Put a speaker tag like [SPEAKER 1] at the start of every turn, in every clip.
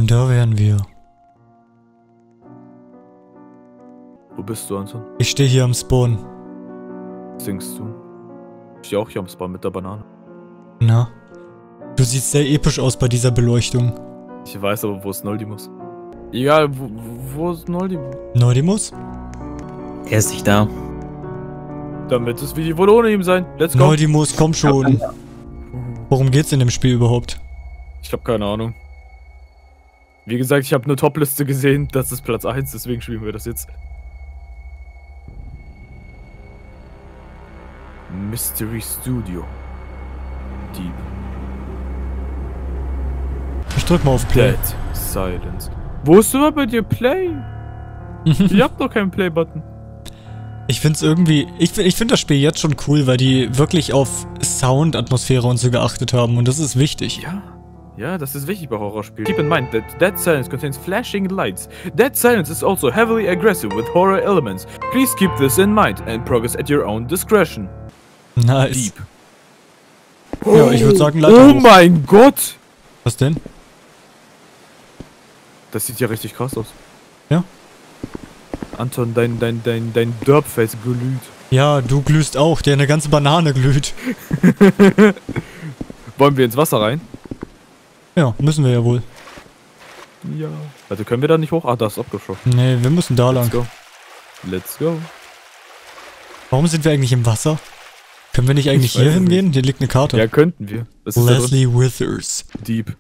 [SPEAKER 1] Und da wären wir.
[SPEAKER 2] Wo bist du, Anton?
[SPEAKER 1] Ich stehe hier am Spawn.
[SPEAKER 2] Was denkst du? Ich stehe auch hier am Spawn mit der Banane.
[SPEAKER 1] Na? Du siehst sehr episch aus bei dieser Beleuchtung.
[SPEAKER 2] Ich weiß aber, wo ist Noldimus? Egal, wo ist Noldimus?
[SPEAKER 1] Noldimus?
[SPEAKER 3] Er ist nicht da.
[SPEAKER 2] Dann wird das Video wohl ohne ihm sein. Let's go.
[SPEAKER 1] Noldimus, komm schon. Worum geht's in dem Spiel überhaupt?
[SPEAKER 2] Ich hab keine Ahnung. Wie gesagt, ich habe eine Top-Liste gesehen. Das ist Platz 1, deswegen spielen wir das jetzt. Mystery Studio. Deep.
[SPEAKER 1] Ich drück mal auf Play.
[SPEAKER 2] Dead Silence. Wo ist überhaupt bei dir Play? Ich hab doch keinen Play-Button.
[SPEAKER 1] Ich find's irgendwie... Ich find das Spiel jetzt schon cool, weil die wirklich auf Sound, Atmosphäre und so geachtet haben. Und das ist wichtig.
[SPEAKER 2] Ja. Ja, das ist wichtig bei Horrorspielen. Keep in mind that Dead Silence contains flashing lights. Dead Silence is also heavily aggressive with horror elements. Please keep this in mind and progress at your own discretion.
[SPEAKER 1] Nice.
[SPEAKER 2] Deep.
[SPEAKER 1] Ja, ich würde sagen, Leiter
[SPEAKER 2] Oh
[SPEAKER 1] hoch.
[SPEAKER 2] mein Gott!
[SPEAKER 1] Was denn?
[SPEAKER 2] Das sieht ja richtig krass aus.
[SPEAKER 1] Ja?
[SPEAKER 2] Anton, dein Derpface glüht.
[SPEAKER 1] Ja, du glühst auch. Deine ganze Banane glüht.
[SPEAKER 2] Wollen wir ins Wasser rein?
[SPEAKER 1] Ja, müssen wir ja wohl.
[SPEAKER 2] Ja. Also können wir da nicht hoch? Ah, da ist abgeschossen.
[SPEAKER 1] Nee, wir müssen da lang.
[SPEAKER 2] Let's go. Let's go.
[SPEAKER 1] Warum sind wir eigentlich im Wasser? Können wir nicht eigentlich
[SPEAKER 2] Ich weiß
[SPEAKER 1] hier
[SPEAKER 2] es
[SPEAKER 1] hingehen? Hier liegt eine Karte.
[SPEAKER 2] Ja, könnten wir. Das ist
[SPEAKER 1] Leslie Withers.
[SPEAKER 2] ja Deep.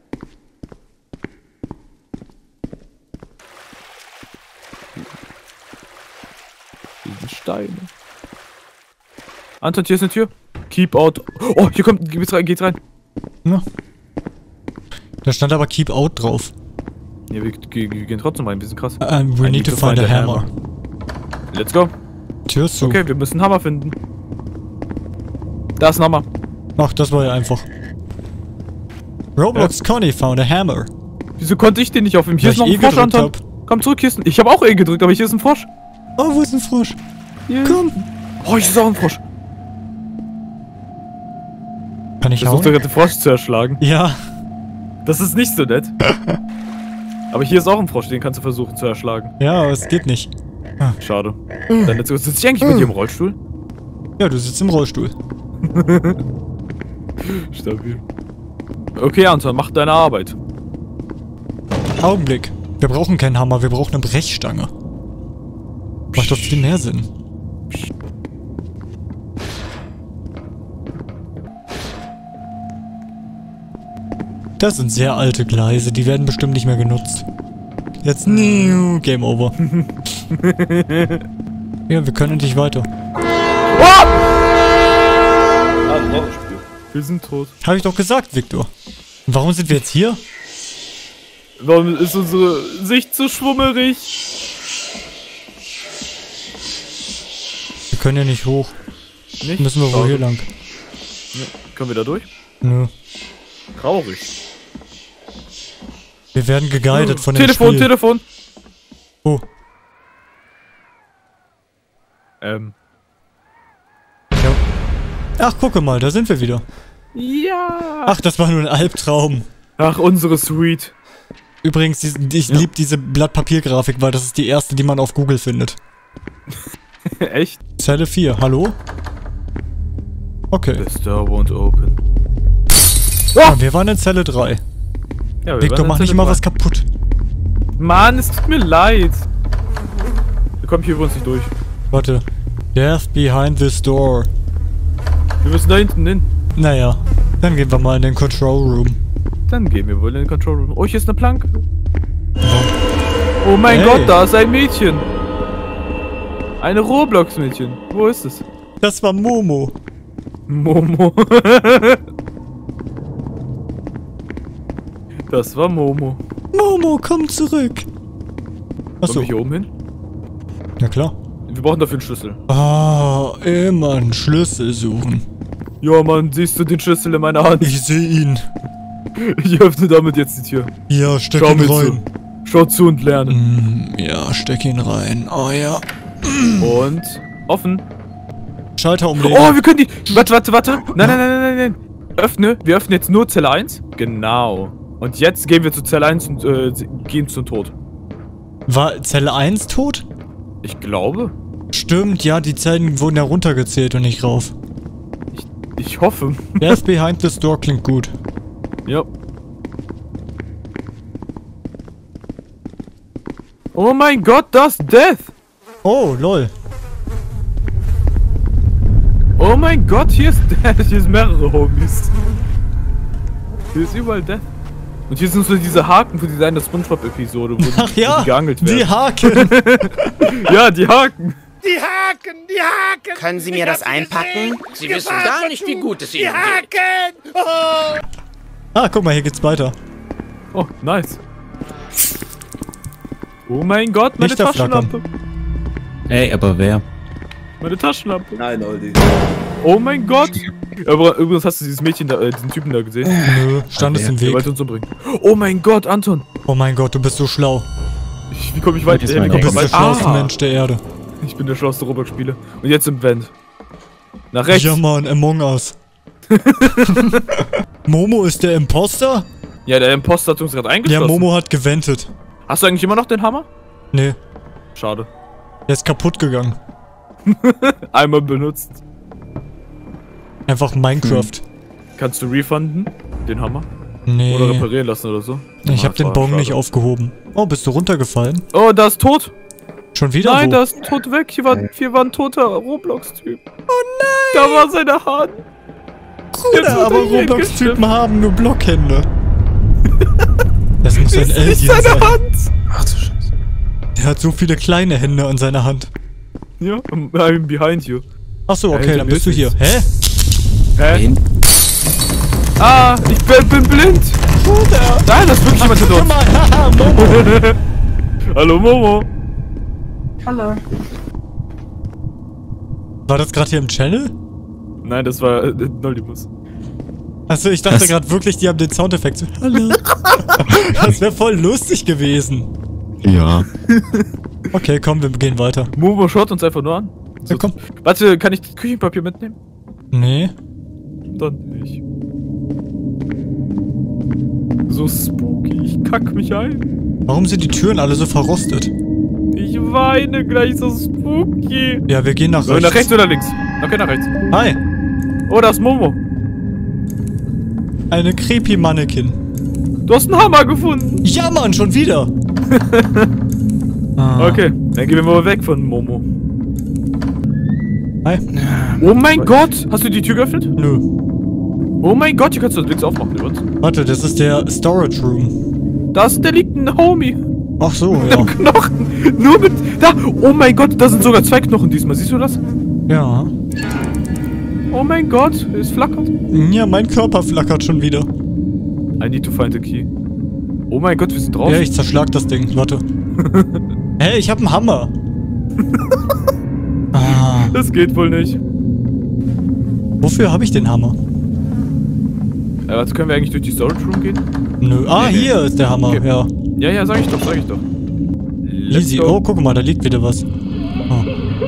[SPEAKER 2] Hier sind Steine. Anton, hier ist eine Tür. Keep out. Oh, hier kommt. Geht's rein.
[SPEAKER 1] Ja. Da stand aber Keep Out drauf.
[SPEAKER 2] Ja, wir gehen trotzdem rein. Wir sind krass.
[SPEAKER 1] We need to find a hammer.
[SPEAKER 2] Let's go.
[SPEAKER 1] Tür ist zu.
[SPEAKER 2] Okay, wir müssen einen Hammer finden. Da ist ein Hammer.
[SPEAKER 1] Ach, das war ja einfach. Roblox Conny found a hammer.
[SPEAKER 2] Wieso konnte ich den nicht aufnehmen? Hier
[SPEAKER 1] Weil
[SPEAKER 2] ist noch
[SPEAKER 1] ich
[SPEAKER 2] ein Frosch,
[SPEAKER 1] gedrückt
[SPEAKER 2] Anton. Komm zurück, hier ist ein... Ich habe auch E gedrückt, aber hier ist ein Frosch.
[SPEAKER 1] Oh, wo ist ein Frosch?
[SPEAKER 2] Hier.
[SPEAKER 1] Komm.
[SPEAKER 2] Oh, hier ist auch ein Frosch.
[SPEAKER 1] Kann ich
[SPEAKER 2] Versucht
[SPEAKER 1] hauen?
[SPEAKER 2] gerade den Frosch zu erschlagen.
[SPEAKER 1] Ja.
[SPEAKER 2] Das ist nicht so nett. Aber hier ist auch ein Frosch, den kannst du versuchen zu erschlagen.
[SPEAKER 1] Ja, aber es geht nicht.
[SPEAKER 2] Schade. Dann jetzt sitze ich eigentlich mit dir im Rollstuhl?
[SPEAKER 1] Ja, du sitzt im Rollstuhl.
[SPEAKER 2] Stabil. Okay, Anton, mach deine Arbeit.
[SPEAKER 1] Augenblick. Wir brauchen keinen Hammer, wir brauchen eine Brechstange. Macht doch viel mehr Sinn. Das sind sehr alte Gleise, die werden bestimmt nicht mehr genutzt. Jetzt Game over. Ja, wir können endlich weiter.
[SPEAKER 2] Wir sind tot.
[SPEAKER 1] Habe ich doch gesagt, Victor. Und warum sind wir jetzt hier?
[SPEAKER 2] Warum ist unsere Sicht so schwummerig?
[SPEAKER 1] Wir können ja nicht hoch.
[SPEAKER 2] Nicht?
[SPEAKER 1] Müssen wir wohl hier lang.
[SPEAKER 2] Ja. Können wir da durch?
[SPEAKER 1] Nö.
[SPEAKER 2] Traurig.
[SPEAKER 1] Wir werden geguidet von dem
[SPEAKER 2] Telefon,
[SPEAKER 1] Spiel.
[SPEAKER 2] Telefon!
[SPEAKER 1] Oh.
[SPEAKER 2] Ja.
[SPEAKER 1] Ach, gucke mal, da sind wir wieder.
[SPEAKER 2] Ja!
[SPEAKER 1] Ach, das war nur ein Albtraum.
[SPEAKER 2] Ach, unsere Suite.
[SPEAKER 1] Übrigens, ich liebe diese Blatt-Papier-Grafik, weil das ist die erste, die man auf Google findet.
[SPEAKER 2] Echt?
[SPEAKER 1] Zelle 4, hallo? Okay.
[SPEAKER 2] This door won't open.
[SPEAKER 1] Ah, wir waren in Zelle 3.
[SPEAKER 2] Ja, wir
[SPEAKER 1] Victor,
[SPEAKER 2] waren
[SPEAKER 1] mach
[SPEAKER 2] in
[SPEAKER 1] nicht
[SPEAKER 2] Zelle
[SPEAKER 1] immer
[SPEAKER 2] 3.
[SPEAKER 1] was kaputt.
[SPEAKER 2] Mann, es tut mir leid. Wir kommen hier übrigens nicht durch.
[SPEAKER 1] Warte. Death behind this door.
[SPEAKER 2] Wir müssen da hinten hin.
[SPEAKER 1] Naja, dann gehen wir mal in den Control Room.
[SPEAKER 2] Dann gehen wir wohl in den Control Room. Oh, hier ist eine Planke. Oh mein
[SPEAKER 1] Hey.
[SPEAKER 2] Gott, da ist ein Mädchen. Eine Roblox-Mädchen. Wo ist es?
[SPEAKER 1] Das war Momo.
[SPEAKER 2] Momo. Das war Momo.
[SPEAKER 1] Momo, komm zurück.
[SPEAKER 2] Kommen
[SPEAKER 1] Achso,
[SPEAKER 2] wir hier oben hin?
[SPEAKER 1] ja klar.
[SPEAKER 2] Wir brauchen dafür einen Schlüssel.
[SPEAKER 1] Ah, immer einen Schlüssel suchen.
[SPEAKER 2] Ja, Mann, siehst du den Schlüssel in meiner Hand?
[SPEAKER 1] Ich sehe ihn.
[SPEAKER 2] Ich öffne damit jetzt die Tür.
[SPEAKER 1] Ja, steck
[SPEAKER 2] Schau
[SPEAKER 1] ihn
[SPEAKER 2] mir zu.
[SPEAKER 1] rein.
[SPEAKER 2] Schau zu und lerne.
[SPEAKER 1] Ja, steck ihn rein. Oh ja.
[SPEAKER 2] Und offen.
[SPEAKER 1] Schalter umlegen.
[SPEAKER 2] Oh, wir können die... Warte. Nein. Öffne. Wir öffnen jetzt nur Zelle 1. Genau. Und jetzt gehen wir zu Zelle 1 und gehen zum Tod.
[SPEAKER 1] War Zelle 1 tot?
[SPEAKER 2] Ich glaube.
[SPEAKER 1] Stimmt, ja, die Zellen wurden ja runtergezählt und nicht rauf.
[SPEAKER 2] Ich hoffe.
[SPEAKER 1] Death behind this door klingt gut.
[SPEAKER 2] Ja. Oh mein Gott, das ist Death!
[SPEAKER 1] Oh, lol.
[SPEAKER 2] Oh mein Gott, hier ist Death. Hier sind mehrere Homies. Hier ist überall Death. Und hier sind so diese Haken für die eine SpongeBob-Episode, wo,
[SPEAKER 1] Ach ja,
[SPEAKER 2] wo die geangelt werden.
[SPEAKER 1] die Haken.
[SPEAKER 2] Ja, die Haken.
[SPEAKER 4] Die Haken!
[SPEAKER 5] Können Sie mir das einpacken?
[SPEAKER 4] Sie wissen gar nicht, wie gut es Ihnen geht. Oh.
[SPEAKER 1] Ah, guck mal, hier geht's weiter.
[SPEAKER 2] Oh, nice. Oh mein Gott, meine
[SPEAKER 1] Lichter flackern.
[SPEAKER 2] Taschenlampe.
[SPEAKER 3] Ey, aber wer?
[SPEAKER 2] Meine Taschenlampe.
[SPEAKER 6] Nein, Oldi.
[SPEAKER 2] Oh mein Gott. Aber übrigens hast du dieses Mädchen da, diesen Typen da gesehen?
[SPEAKER 1] Nö, stand es im
[SPEAKER 2] Der
[SPEAKER 1] Weg.
[SPEAKER 2] wollte uns umbringen. Oh mein Gott, Anton.
[SPEAKER 1] Oh mein Gott, du bist so schlau.
[SPEAKER 2] Wie komme ich weiter?
[SPEAKER 3] Das ist mein
[SPEAKER 1] Du bist der schlauste
[SPEAKER 2] Ah.
[SPEAKER 1] Mensch der Erde.
[SPEAKER 2] Ich bin der schlauste Roblox-Spieler. Und jetzt im Vent. Nach rechts.
[SPEAKER 1] Ja, Mann, Among Us. Momo ist der Imposter?
[SPEAKER 2] Ja, der Imposter hat uns gerade
[SPEAKER 1] Ja,
[SPEAKER 2] eingeschlossen.
[SPEAKER 1] Momo hat gewendet.
[SPEAKER 2] Hast du eigentlich immer noch den Hammer?
[SPEAKER 1] Nee,
[SPEAKER 2] Schade.
[SPEAKER 1] der ist kaputt gegangen.
[SPEAKER 2] Einmal benutzt.
[SPEAKER 1] Einfach Minecraft.
[SPEAKER 2] Kannst du refunden? Den Hammer?
[SPEAKER 1] Nee,
[SPEAKER 2] Oder reparieren lassen oder so?
[SPEAKER 1] ich hab
[SPEAKER 2] Ah,
[SPEAKER 1] den
[SPEAKER 2] schade.
[SPEAKER 1] Baum nicht aufgehoben. Oh, bist du runtergefallen?
[SPEAKER 2] Oh, da ist tot.
[SPEAKER 1] Schon wieder?
[SPEAKER 2] Nein,
[SPEAKER 1] wo?
[SPEAKER 2] da ist tot weg. Hier war ein toter Roblox-Typ. Oh nein! Da war seine Hand. Jetzt
[SPEAKER 1] Ja,
[SPEAKER 2] wird
[SPEAKER 1] aber
[SPEAKER 2] er hier
[SPEAKER 1] Roblox-Typen haben nur Blockhände. Das muss ein
[SPEAKER 2] Ist
[SPEAKER 1] Alien
[SPEAKER 2] nicht seine
[SPEAKER 1] sein.
[SPEAKER 2] Hand.
[SPEAKER 3] Ach du Scheiße.
[SPEAKER 1] Der hat so viele kleine Hände an seiner Hand.
[SPEAKER 2] Ja, I'm behind you.
[SPEAKER 1] Achso, okay,
[SPEAKER 2] Alter,
[SPEAKER 1] dann bist du hier.
[SPEAKER 2] Mist.
[SPEAKER 1] Hä?
[SPEAKER 2] Hä? Ah, ich bin blind. Nein, das ist wirklich jemand hinter
[SPEAKER 1] Guck
[SPEAKER 2] uns.
[SPEAKER 1] mal, haha, Momo.
[SPEAKER 2] Hallo Momo.
[SPEAKER 5] Hallo.
[SPEAKER 1] War das gerade hier im Channel?
[SPEAKER 2] Nein, das war Noldimus.
[SPEAKER 1] Achso, ich dachte
[SPEAKER 3] Was?
[SPEAKER 1] gerade wirklich, die haben den Soundeffekt so. Hallo. Das wäre voll lustig gewesen.
[SPEAKER 3] Ja.
[SPEAKER 1] Okay, komm, wir gehen weiter.
[SPEAKER 2] Momo schaut uns einfach nur an.
[SPEAKER 1] Ja, komm.
[SPEAKER 2] Warte, kann ich Küchenpapier mitnehmen?
[SPEAKER 1] Nee.
[SPEAKER 2] Dann nicht. So spooky, ich kack mich ein.
[SPEAKER 1] Warum sind die Türen alle so verrostet?
[SPEAKER 2] Ich weine gleich, so spooky.
[SPEAKER 1] Ja, wir gehen nach
[SPEAKER 2] Sollen wir
[SPEAKER 1] rechts.
[SPEAKER 2] nach rechts oder links? Okay, nach rechts.
[SPEAKER 1] Hi.
[SPEAKER 2] Oh, da ist Momo.
[SPEAKER 1] Eine creepy Mannequin.
[SPEAKER 2] Du hast einen Hammer gefunden.
[SPEAKER 1] Ja, Mann, schon wieder.
[SPEAKER 2] Okay, dann gehen wir mal weg von Momo.
[SPEAKER 1] Hi.
[SPEAKER 2] Oh mein Gott! Hast du die Tür geöffnet?
[SPEAKER 1] Nö.
[SPEAKER 2] Oh mein Gott, hier kannst du das links aufmachen, übrigens.
[SPEAKER 1] Warte, das ist der Storage Room.
[SPEAKER 2] Da liegt ein Homie.
[SPEAKER 1] Ach so,
[SPEAKER 2] Mit
[SPEAKER 1] ja.
[SPEAKER 2] einem Knochen. Nur mit. Da! Oh mein Gott, da sind sogar 2 Knochen diesmal. Siehst du das?
[SPEAKER 1] Ja.
[SPEAKER 2] Oh mein Gott, es flackert.
[SPEAKER 1] Ja, mein Körper flackert schon wieder.
[SPEAKER 2] I need to find the key. Oh mein Gott, wir sind draußen.
[SPEAKER 1] Ja, ich zerschlag das Ding. Warte. Hey, ich hab einen Hammer. Ah,
[SPEAKER 2] Das geht wohl nicht.
[SPEAKER 1] wofür habe ich den Hammer?
[SPEAKER 2] Warte, können wir eigentlich durch die Storage Room gehen?
[SPEAKER 1] Nö. Ah,
[SPEAKER 2] Nee, nee.
[SPEAKER 1] hier ist der Hammer.
[SPEAKER 2] Okay.
[SPEAKER 1] Ja.
[SPEAKER 2] Ja, sag ich doch. Let's
[SPEAKER 1] Easy.
[SPEAKER 2] go.
[SPEAKER 1] Oh, guck mal, da liegt wieder was. Oh.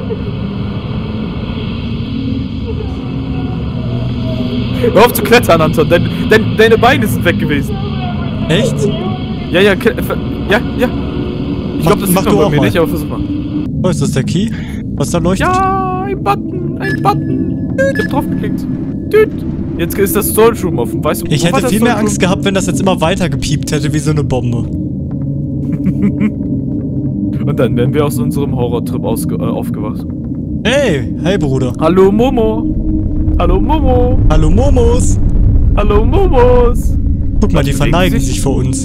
[SPEAKER 2] Hör auf zu klettern, Anton. Deine Beine sind weg gewesen.
[SPEAKER 1] Echt?
[SPEAKER 2] Ja. Ja. Ich glaube, das
[SPEAKER 1] mach
[SPEAKER 2] sieht
[SPEAKER 1] du
[SPEAKER 2] man
[SPEAKER 1] auch
[SPEAKER 2] bei mir
[SPEAKER 1] mal.
[SPEAKER 2] nicht, aber versuch mal.
[SPEAKER 1] Oh, ist das der Key? Was da leuchtet?
[SPEAKER 2] Ja, ein Button. Ich hab drauf geklickt. Düt. Jetzt ist das Storage Room offen, weißt du?
[SPEAKER 1] Ich
[SPEAKER 2] wo war
[SPEAKER 1] hätte
[SPEAKER 2] das
[SPEAKER 1] viel mehr
[SPEAKER 2] Storage
[SPEAKER 1] Angst gehabt, wenn das jetzt immer weiter gepiept hätte wie so eine Bombe.
[SPEAKER 2] Room? Und dann wären wir aus unserem Horrortrip aufgewacht.
[SPEAKER 1] Hey, Bruder.
[SPEAKER 2] Hallo Momo. Hallo Momo.
[SPEAKER 1] Hallo Momos.
[SPEAKER 2] Hallo Momos.
[SPEAKER 1] Guck mal, die
[SPEAKER 2] bewegen
[SPEAKER 1] verneigen
[SPEAKER 2] sich.
[SPEAKER 1] sich vor uns.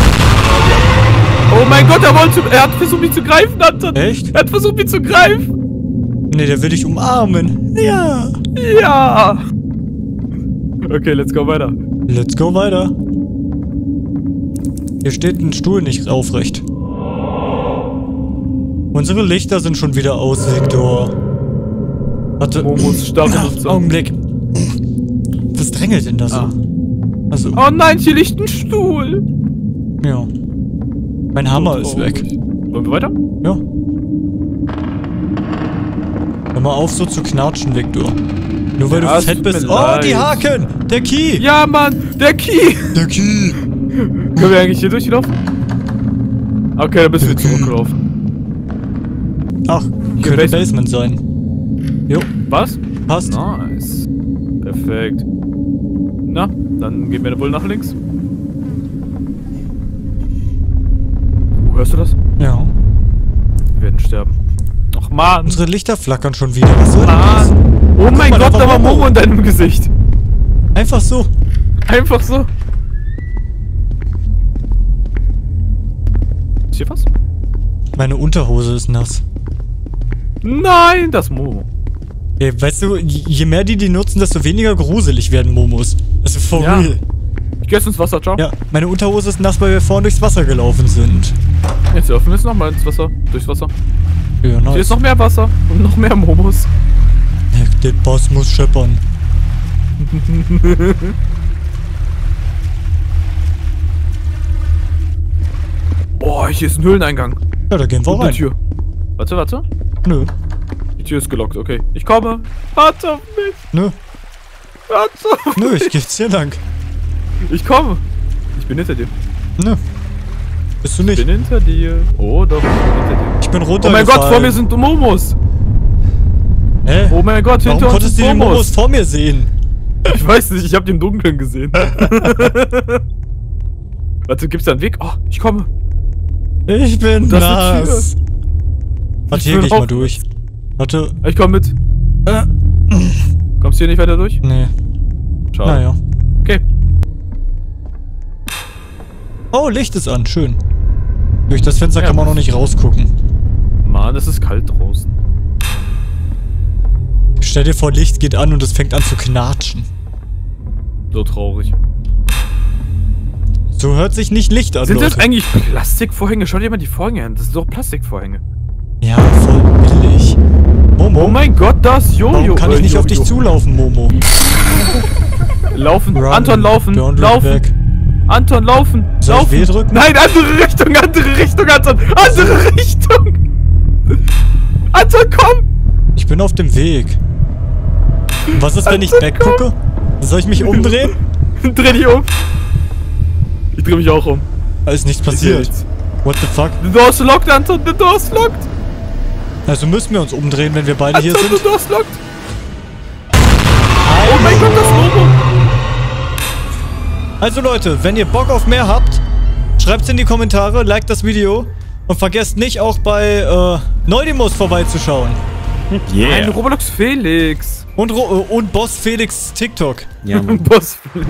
[SPEAKER 2] Oh mein Gott, er hat versucht mich zu greifen, Anton.
[SPEAKER 1] Echt?
[SPEAKER 2] Er hat versucht mich zu greifen.
[SPEAKER 1] Nee, der will dich umarmen. Ja.
[SPEAKER 2] Ja. Okay, let's go weiter.
[SPEAKER 1] Let's go weiter. Hier steht ein Stuhl nicht aufrecht. Unsere Lichter sind schon wieder aus, Victor. Warte.
[SPEAKER 2] Momos Stachel und so.
[SPEAKER 1] Augenblick. Was drängelt denn da so?
[SPEAKER 2] Ah.
[SPEAKER 1] Also,
[SPEAKER 2] Oh nein, hier liegt ein Stuhl.
[SPEAKER 1] ja. Mein Hammer ist weg.
[SPEAKER 2] Wollen wir weiter?
[SPEAKER 1] Ja. Hör mal auf, so zu knatschen, Victor. Nur weil
[SPEAKER 2] Ja,
[SPEAKER 1] du
[SPEAKER 2] es
[SPEAKER 1] fett
[SPEAKER 2] tut
[SPEAKER 1] bist.
[SPEAKER 2] mir
[SPEAKER 1] Oh, die
[SPEAKER 2] leid.
[SPEAKER 1] Haken! Der Key!
[SPEAKER 2] Ja, Mann, der Key.
[SPEAKER 1] Der Key!
[SPEAKER 2] Können wir eigentlich hier durchlaufen? Okay, dann müssen wir zurücklaufen.
[SPEAKER 1] Ach, könnte Basement sein. Jo,
[SPEAKER 2] Was?
[SPEAKER 1] passt.
[SPEAKER 2] Nice. Perfekt. Na, dann gehen wir wohl nach links. Hörst du das?
[SPEAKER 1] Ja.
[SPEAKER 2] Wir werden sterben. Ach man.
[SPEAKER 1] Unsere Lichter flackern schon wieder. Was soll denn das?
[SPEAKER 2] Oh mein
[SPEAKER 1] mal,
[SPEAKER 2] Gott,
[SPEAKER 1] da
[SPEAKER 2] da
[SPEAKER 1] war
[SPEAKER 2] war
[SPEAKER 1] Momo.
[SPEAKER 2] Momo in deinem Gesicht.
[SPEAKER 1] Einfach so.
[SPEAKER 2] Einfach so. Ist hier was?
[SPEAKER 1] Meine Unterhose ist nass.
[SPEAKER 2] Nein, das Momo.
[SPEAKER 1] Ey, weißt du, je mehr die nutzen, desto weniger gruselig werden Momos. Also for
[SPEAKER 2] Ja.
[SPEAKER 1] real.
[SPEAKER 2] Ich geh jetzt ins Wasser, ciao.
[SPEAKER 1] Ja, meine Unterhose ist nass, weil wir vorhin durchs Wasser gelaufen sind.
[SPEAKER 2] Jetzt laufen wir jetzt nochmal ins Wasser. Durchs Wasser.
[SPEAKER 1] Ja,
[SPEAKER 2] Hier
[SPEAKER 1] nice.
[SPEAKER 2] ist noch mehr Wasser und noch mehr Momos.
[SPEAKER 1] Der Boss muss scheppern.
[SPEAKER 2] Oh, hier ist ein Höhleneingang.
[SPEAKER 1] Ja, da gehen wir
[SPEAKER 2] Und eine
[SPEAKER 1] rein.
[SPEAKER 2] Tür. Warte, warte.
[SPEAKER 1] Nö,
[SPEAKER 2] Die Tür ist gelockt, okay. Ich komme. Warte auf mich.
[SPEAKER 1] nö,
[SPEAKER 2] Warte auf
[SPEAKER 1] nö,
[SPEAKER 2] mich.
[SPEAKER 1] ich geh jetzt hier lang.
[SPEAKER 2] Ich komme. Ich bin hinter dir.
[SPEAKER 1] Nö. Bist du
[SPEAKER 2] Ich
[SPEAKER 1] nicht?
[SPEAKER 2] bin hinter dir. Oh doch, ich bin hinter dir.
[SPEAKER 1] Ich bin
[SPEAKER 2] Oh
[SPEAKER 1] runtergefallen.
[SPEAKER 2] mein Gott, vor mir sind Momos.
[SPEAKER 1] Hä?
[SPEAKER 2] Oh mein Gott,
[SPEAKER 1] Warum
[SPEAKER 2] hinter uns
[SPEAKER 1] konntest du
[SPEAKER 2] sind
[SPEAKER 1] die Momos vor mir sehen?
[SPEAKER 2] Ich weiß nicht, ich habe die im Dunkeln gesehen. Warte, gibt's da einen Weg? Oh, ich komme.
[SPEAKER 1] Ich bin
[SPEAKER 2] Das ist eine
[SPEAKER 1] nass. Warte, hier
[SPEAKER 2] bin
[SPEAKER 1] geh ich mal
[SPEAKER 2] auch-
[SPEAKER 1] durch. Warte.
[SPEAKER 2] Ich komme mit. Kommst du hier nicht weiter durch?
[SPEAKER 1] Nee.
[SPEAKER 2] Schade.
[SPEAKER 1] Naja.
[SPEAKER 2] Okay.
[SPEAKER 1] Oh, Licht ist an. Schön. Durch das Fenster
[SPEAKER 2] Ja,
[SPEAKER 1] kann man noch
[SPEAKER 2] das-
[SPEAKER 1] nicht rausgucken.
[SPEAKER 2] Mann, es ist kalt draußen.
[SPEAKER 1] Stell dir vor, Licht geht an und es fängt an zu knatschen.
[SPEAKER 2] So traurig.
[SPEAKER 1] So hört sich nicht Licht an,
[SPEAKER 2] Sind das
[SPEAKER 1] Leute.
[SPEAKER 2] eigentlich Plastikvorhänge? Schau dir mal die Vorhänge an. Das sind doch Plastikvorhänge.
[SPEAKER 1] Ja, voll billig. Momo,
[SPEAKER 2] Oh mein Gott, das Jojo.
[SPEAKER 1] warum kann ich nicht auf dich
[SPEAKER 2] Jojo.
[SPEAKER 1] zulaufen, Momo?
[SPEAKER 2] Laufen.
[SPEAKER 1] Run.
[SPEAKER 2] Anton, laufen.
[SPEAKER 1] Don't look
[SPEAKER 2] Laufen.
[SPEAKER 1] back.
[SPEAKER 2] Anton, laufen.
[SPEAKER 1] Soll ich
[SPEAKER 2] laufen.
[SPEAKER 1] W drücken?
[SPEAKER 2] Nein, andere Richtung, Anton. Andere Richtung. Anton, komm.
[SPEAKER 1] Ich bin auf dem Weg. Und was ist, wenn ich
[SPEAKER 2] Anton,
[SPEAKER 1] weggucke? Soll ich mich umdrehen?
[SPEAKER 2] Dreh dich um. Ich dreh mich auch um.
[SPEAKER 1] Da ist nichts
[SPEAKER 2] Ich seh
[SPEAKER 1] passiert.
[SPEAKER 2] nichts.
[SPEAKER 1] What the fuck?
[SPEAKER 2] The door's locked, Anton. The door's locked.
[SPEAKER 1] Also müssen wir uns umdrehen, wenn wir beide hier
[SPEAKER 2] Anton,
[SPEAKER 1] sind.
[SPEAKER 2] the door's locked. Oh mein Gott, das Logo.
[SPEAKER 1] Also Leute, wenn ihr Bock auf mehr habt, schreibt's in die Kommentare, liked das Video und vergesst nicht auch bei Neudimus vorbeizuschauen.
[SPEAKER 2] Ein
[SPEAKER 3] Yeah.
[SPEAKER 2] Roblox Felix.
[SPEAKER 1] Und Boss Felix TikTok.
[SPEAKER 3] Ja, Mann.
[SPEAKER 2] Boss Felix.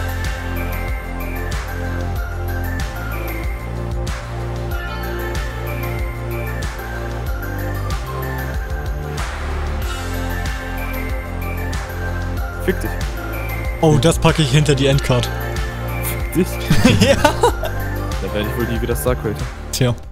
[SPEAKER 2] Fick dich.
[SPEAKER 1] Oh, das packe ich hinter die Endcard.
[SPEAKER 2] Fick dich.
[SPEAKER 1] Ja.
[SPEAKER 2] Da werde ich wohl nie wieder Star Creator.
[SPEAKER 1] Tja.